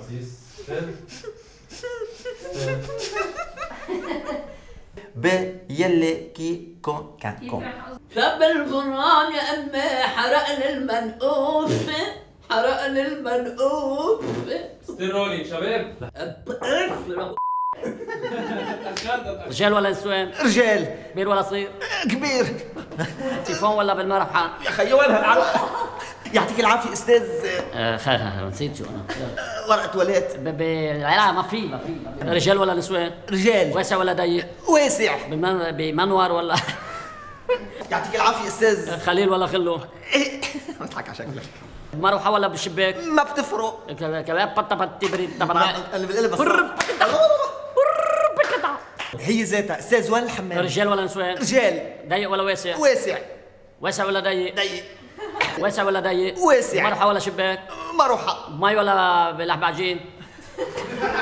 ب يلي كي كون كان كون. شاب الغرام يا أمي حرقني المنقوف، حرقني المنقوف. ستيرولي شباب. رجال ولا نسوان؟ رجال. كبير ولا صغير؟ كبير. تليفون ولا بالمرحان؟ يا خيي وينها؟ يعطيك العافية أستاذ. نسيت شو أنا. ورقة تواليت. لا ما في. رجال ولا نسوان؟ رجال. واسع ولا ضيق؟ واسع. بمنور ولا يعطيك العافية أستاذ. خليل ولا خلو؟ بضحك على شكلك. مروحة ولا بالشباك؟ ما بتفرق. كباب بطة بطي بريد طبعا. أنا بالقلب هي ذاتها. أستاذ وين الحمام؟ رجال ولا نسوان؟ رجال. ضيق ولا واسع؟ واسع. واسع ولا ضيق؟ ضيق. واسع ولا ضيق؟ واسع. مروحة ولا شباك؟ مروحة. مي ولا بلحب عجين؟